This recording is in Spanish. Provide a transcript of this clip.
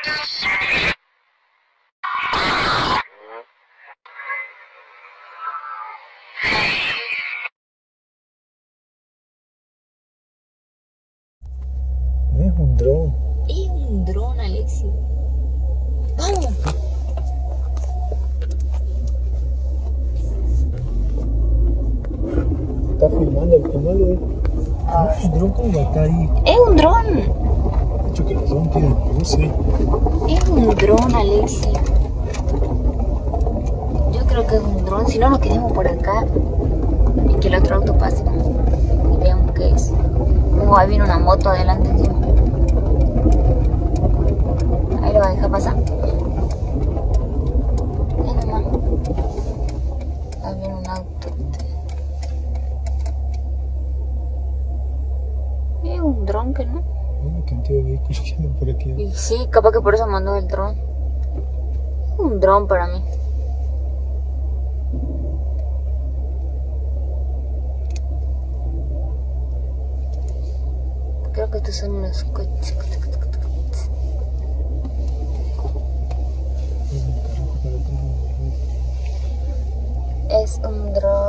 No es un dron. Es un dron, Alexis. ¡Vamos! Está filmando el canal, ¿eh? No es un dron, ¿cómo va a estar ahí? Es un dron. De hecho que los drones tienen luces. Es un dron, Alexis. Yo creo que es un dron. Si no, nos quedemos por acá y que el otro auto pase y veamos qué es. Ahí viene una moto adelante encima. Ahí lo va a dejar pasar. Ahí nomás. Ahí viene un auto. Es un dron que no. Una cantidad de vehículos que andan por aquí. Y sí, capaz que por eso mandó el dron. Es un dron para mí. Creo que estos son unos coches. Es un dron.